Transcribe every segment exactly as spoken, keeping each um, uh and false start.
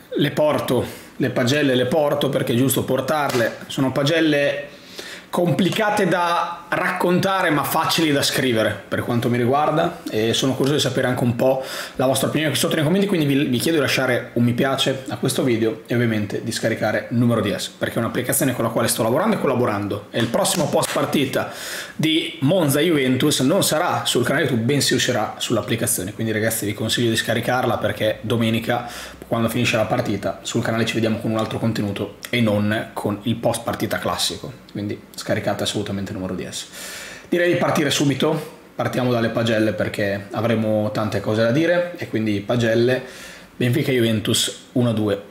le porto, le pagelle le porto perché è giusto portarle, sono pagelle complicate da raccontare ma facili da scrivere per quanto mi riguarda, e sono curioso di sapere anche un po' la vostra opinione qui sotto nei commenti, quindi vi, vi chiedo di lasciare un mi piace a questo video e ovviamente di scaricare Numero D S perché è un'applicazione con la quale sto lavorando e collaborando, e il prossimo post partita di Monza Juventus non sarà sul canale YouTube bensì uscirà sull'applicazione, quindi ragazzi vi consiglio di scaricarla perché domenica quando finisce la partita sul canale ci vediamo con un altro contenuto e non con il post partita classico, quindi scaricate assolutamente Numero D S. Direi di partire subito, partiamo dalle pagelle perché avremo tante cose da dire, e quindi pagelle, Benfica Juventus uno a due,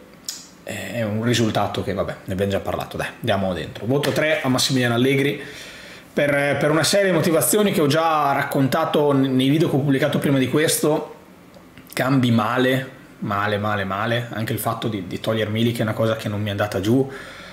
è un risultato che vabbè ne abbiamo già parlato, dai andiamo dentro. Voto tre a Massimiliano Allegri per, per una serie di motivazioni che ho già raccontato nei video che ho pubblicato prima di questo. Cambi male male male male, anche il fatto di, di togliere Milik è una cosa che non mi è andata giù.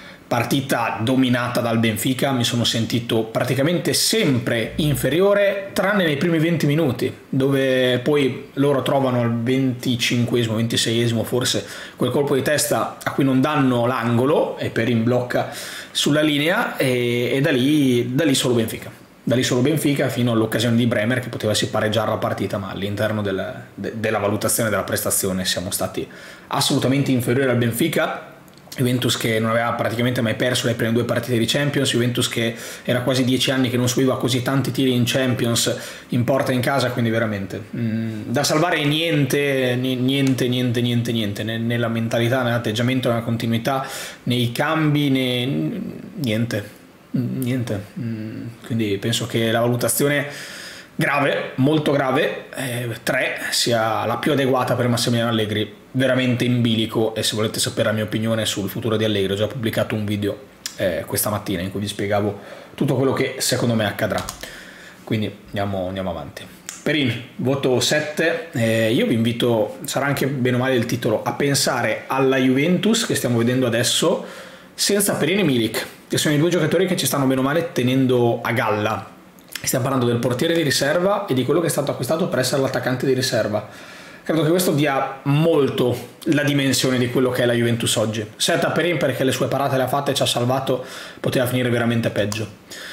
Partita dominata dal Benfica, mi sono sentito praticamente sempre inferiore tranne nei primi venti minuti, dove poi loro trovano al venticinquesimo ventiseiesimo forse quel colpo di testa a cui non danno l'angolo e Perin blocca sulla linea, e, e da lì da lì solo Benfica da lì solo Benfica fino all'occasione di Bremer che poteva sì pareggiare la partita, ma all'interno del, de, della valutazione della prestazione siamo stati assolutamente inferiori al Benfica. Juventus che non aveva praticamente mai perso le prime due partite di Champions, Juventus che era quasi dieci anni che non subiva così tanti tiri in Champions in porta in casa, quindi veramente mh, da salvare niente, niente, niente, niente, niente, nella mentalità, nell'atteggiamento, nella continuità, nei cambi, né, niente, niente. Quindi penso che la valutazione grave, molto grave, eh, tre sia la più adeguata per Massimiliano Allegri, veramente in bilico. E se volete sapere la mia opinione sul futuro di Allegri ho già pubblicato un video eh, questa mattina in cui vi spiegavo tutto quello che secondo me accadrà, quindi andiamo, andiamo avanti. Perin, voto sette, eh, io vi invito, sarà anche bene o male il titolo, a pensare alla Juventus che stiamo vedendo adesso senza Perin e Milik, che sono i due giocatori che ci stanno bene o male tenendo a galla. Stiamo parlando del portiere di riserva e di quello che è stato acquistato per essere l'attaccante di riserva. Credo che questo dia molto la dimensione di quello che è la Juventus oggi. sette a Perin perché le sue parate le ha fatte e ci ha salvato, poteva finire veramente peggio.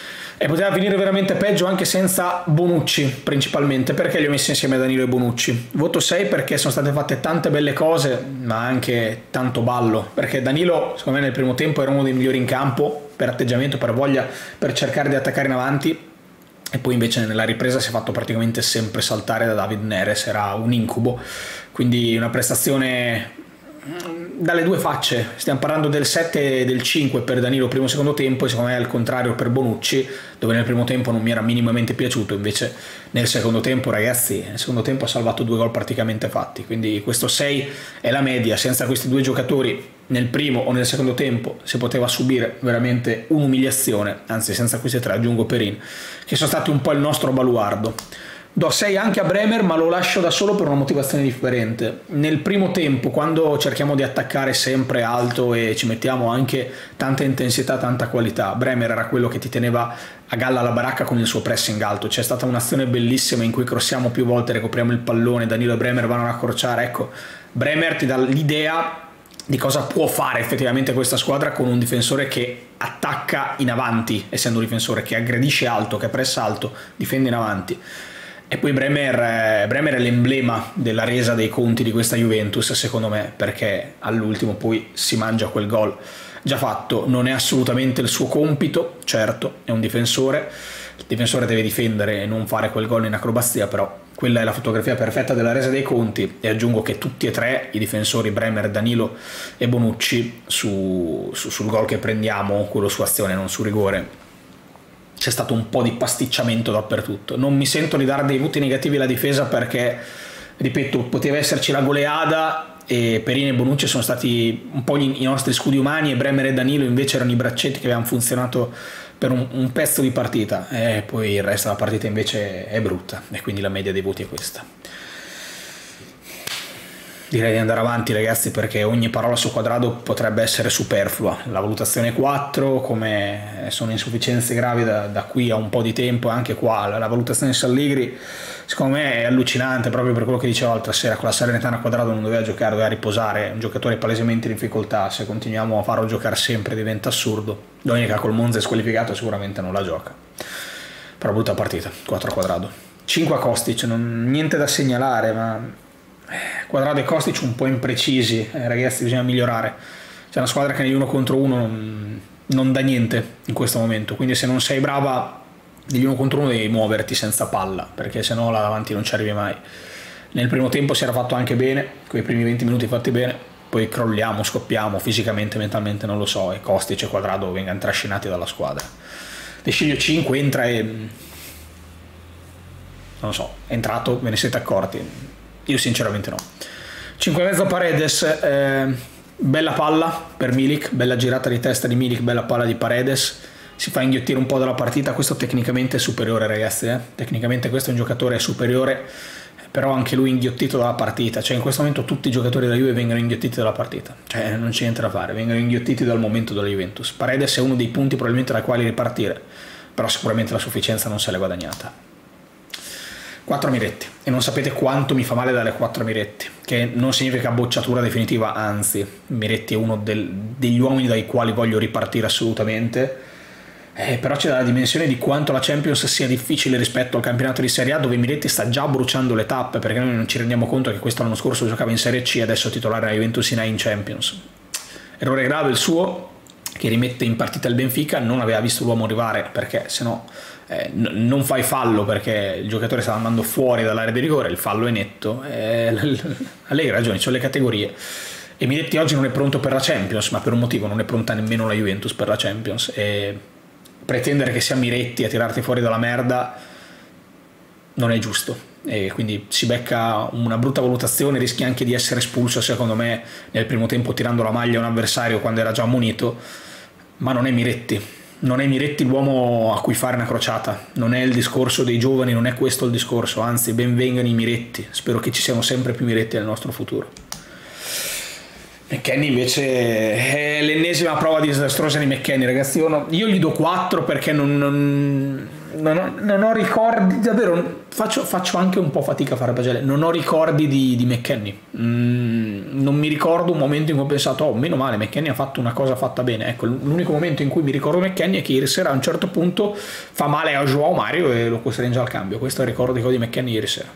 E poteva finire veramente peggio anche senza Bonucci, principalmente perché li ho messi insieme a Danilo e Bonucci. Voto sei perché sono state fatte tante belle cose, ma anche tanto ballo, perché Danilo secondo me nel primo tempo era uno dei migliori in campo, per atteggiamento, per voglia, per cercare di attaccare in avanti, e poi invece nella ripresa si è fatto praticamente sempre saltare da David Neres, era un incubo, quindi una prestazione dalle due facce. Stiamo parlando del sette e del cinque per Danilo primo e secondo tempo, e secondo me è al contrario per Bonucci, dove nel primo tempo non mi era minimamente piaciuto, invece nel secondo tempo ragazzi, nel secondo tempo ha salvato due gol praticamente fatti, quindi questo sei è la media. Senza questi due giocatori nel primo o nel secondo tempo si poteva subire veramente un'umiliazione, anzi senza questi tre aggiungo Perin, che sono stati un po' il nostro baluardo. Do sei anche a Bremer, ma lo lascio da solo per una motivazione differente. Nel primo tempo, quando cerchiamo di attaccare sempre alto e ci mettiamo anche tanta intensità, tanta qualità, Bremer era quello che ti teneva a galla la baracca con il suo pressing alto. C'è stata un'azione bellissima in cui crossiamo più volte, ricopriamo il pallone, Danilo e Bremer vanno a accorciare. Ecco, Bremer ti dà l'idea di cosa può fare effettivamente questa squadra con un difensore che attacca in avanti, essendo un difensore che aggredisce alto, che pressa alto, difende in avanti. E poi Bremer, Bremer è l'emblema della resa dei conti di questa Juventus secondo me, perché all'ultimo poi si mangia quel gol già fatto. Non è assolutamente il suo compito, certo, è un difensore, il difensore deve difendere e non fare quel gol in acrobazia, però quella è la fotografia perfetta della resa dei conti. E aggiungo che tutti e tre i difensori, Bremer, Danilo e Bonucci, su, su, sul gol che prendiamo, quello su azione non su rigore, c'è stato un po' di pasticciamento dappertutto. Non mi sento di dare dei voti negativi alla difesa perché, ripeto, poteva esserci la goleada e Perin e Bonucci sono stati un po' i nostri scudi umani, e Bremer e Danilo invece erano i braccetti che avevano funzionato per un, un pezzo di partita, e poi il resto della partita invece è brutta, e quindi la media dei voti è questa. Direi di andare avanti ragazzi, perché ogni parola su Cuadrado potrebbe essere superflua. La valutazione è quattro, come sono insufficienze gravi da, da qui a un po' di tempo, anche qua la, la valutazione su Allegri secondo me è allucinante, proprio per quello che dicevo l'altra sera, con la Salernitana Cuadrado non doveva giocare, doveva riposare, un giocatore palesemente in difficoltà, se continuiamo a farlo giocare sempre diventa assurdo. Domenica col Monza è squalificato, sicuramente non la gioca, però brutta partita, quattro a Cuadrado. cinque a Kostic, non, niente da segnalare, ma Cuadrado e Kostic un po' imprecisi, eh, ragazzi, bisogna migliorare. C'è una squadra che negli uno contro uno non, non dà niente in questo momento, quindi se non sei brava negli uno contro uno devi muoverti senza palla, perché se no là davanti non ci arrivi mai. Nel primo tempo si era fatto anche bene, quei primi venti minuti fatti bene, poi crolliamo, scoppiamo fisicamente, mentalmente non lo so, e Kostic e Cuadrado vengano trascinati dalla squadra. De Sciglio cinque entra e non lo so, è entrato, ve ne siete accorti? Io sinceramente no. cinque e mezzo Paredes, eh, bella palla per Milik, bella girata di testa di Milik, bella palla di Paredes, si fa inghiottire un po' dalla partita. Questo tecnicamente è superiore ragazzi, eh? Tecnicamente questo è un giocatore superiore, però anche lui inghiottito dalla partita, cioè in questo momento tutti i giocatori della Juve vengono inghiottiti dalla partita, cioè non c'è niente da fare, vengono inghiottiti dal momento della Juventus. Paredes è uno dei punti probabilmente dai quali ripartire, però sicuramente la sufficienza non se l'è guadagnata. quattro Miretti, e non sapete quanto mi fa male dalle quattro Miretti, che non significa bocciatura definitiva, anzi Miretti è uno del, degli uomini dai quali voglio ripartire assolutamente, eh, però c'è la dimensione di quanto la Champions sia difficile rispetto al campionato di Serie A, dove Miretti sta già bruciando le tappe, perché noi non ci rendiamo conto che questo l'anno scorso giocava in Serie C e adesso è titolare alla Juventus in A in Champions. Errore grave il suo, che rimette in partita il Benfica, non aveva visto l'uomo arrivare, perché se no Eh, n- non fai fallo perché il giocatore stava andando fuori dall'area di rigore, il fallo è netto, eh, Allegri ha ragione, ci sono le categorie, e Miretti oggi non è pronto per la Champions, ma per un motivo, non è pronta nemmeno la Juventus per la Champions, e pretendere che sia Miretti a tirarti fuori dalla merda non è giusto, e quindi si becca una brutta valutazione, rischi anche di essere espulso secondo me nel primo tempo tirando la maglia a un avversario quando era già ammonito, ma non è Miretti. Non è Miretti l'uomo a cui fare una crociata, non è il discorso dei giovani, non è questo il discorso, anzi ben vengano i Miretti, spero che ci siano sempre più Miretti nel nostro futuro. McKennie invece è l'ennesima prova disastrosa di McKennie, ragazzi, io, no, io gli do quattro perché non, non, non, ho, non ho ricordi, davvero faccio, faccio anche un po' fatica a fare pagelle, non ho ricordi di, di McKennie, mm, non mi ricordo un momento in cui ho pensato oh meno male McKennie ha fatto una cosa fatta bene, ecco l'unico momento in cui mi ricordo McKennie è che ieri sera a un certo punto fa male a Joao Mario e lo costringe al cambio, questo è il ricordo di McKennie ieri sera,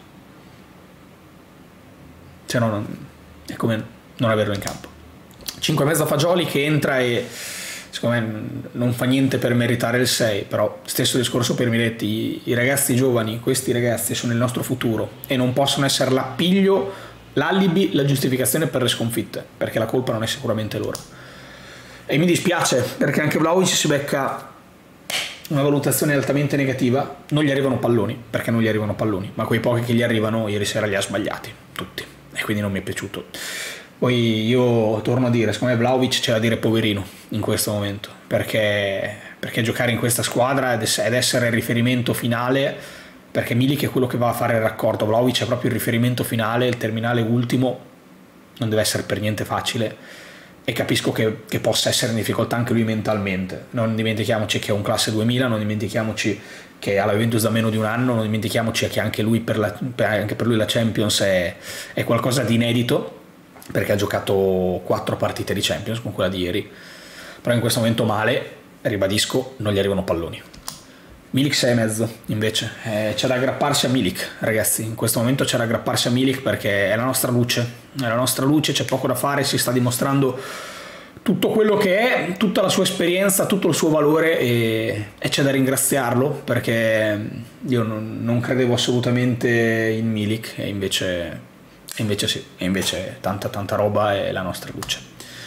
se no non, è come non averlo in campo. cinque e mezzo Fagioli che entra e secondo me non fa niente per meritare il sei, però stesso discorso per Miretti, i, i ragazzi giovani, questi ragazzi sono il nostro futuro e non possono essere l'appiglio, l'alibi, la giustificazione per le sconfitte, perché la colpa non è sicuramente loro. E mi dispiace perché anche Vlahovic si becca una valutazione altamente negativa, non gli arrivano palloni, perché non gli arrivano palloni, ma quei pochi che gli arrivano ieri sera li ha sbagliati, tutti, e quindi non mi è piaciuto. Poi io torno a dire, secondo me Vlahovic c'è da dire poverino in questo momento, perché, perché giocare in questa squadra ed essere il riferimento finale, perché Milik è quello che va a fare il raccordo, Vlahovic è proprio il riferimento finale, il terminale ultimo, non deve essere per niente facile, e capisco che, che possa essere in difficoltà anche lui mentalmente. Non dimentichiamoci che è un classe duemila, non dimentichiamoci che ha la Juventus da meno di un anno, non dimentichiamoci che anche, lui per, la, anche per lui la Champions è, è qualcosa di inedito, perché ha giocato quattro partite di Champions con quella di ieri, però in questo momento male, ribadisco, non gli arrivano palloni. Milik sei e mezzo invece, eh, c'è da aggrapparsi a Milik ragazzi, in questo momento c'è da aggrapparsi a Milik perché è la nostra luce, è la nostra luce, c'è poco da fare, si sta dimostrando tutto quello che è, tutta la sua esperienza, tutto il suo valore, e, e c'è da ringraziarlo perché io non, non credevo assolutamente in Milik e invece... E invece sì, e invece tanta tanta roba è la nostra luce.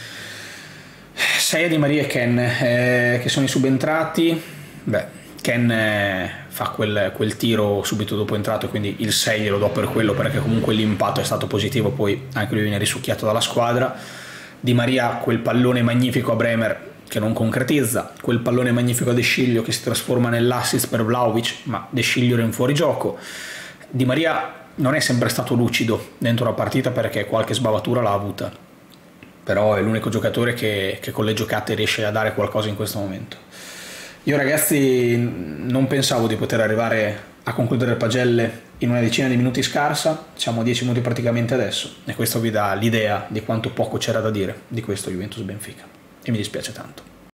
sei Di Maria e Ken, eh, che sono i subentrati. Beh, Ken eh, fa quel, quel tiro subito dopo entrato, quindi il sei glielo do per quello, perché comunque l'impatto è stato positivo, poi anche lui viene risucchiato dalla squadra. Di Maria quel pallone magnifico a Bremer che non concretizza, quel pallone magnifico a De Sciglio che si trasforma nell'assist per Vlahovic, ma De Sciglio era in fuorigioco. Di Maria non è sempre stato lucido dentro la partita perché qualche sbavatura l'ha avuta, però è l'unico giocatore che, che con le giocate riesce a dare qualcosa in questo momento. Io ragazzi non pensavo di poter arrivare a concludere il pagelle in una decina di minuti scarsa, siamo a dieci minuti praticamente adesso, e questo vi dà l'idea di quanto poco c'era da dire di questo Juventus Benfica, e mi dispiace tanto.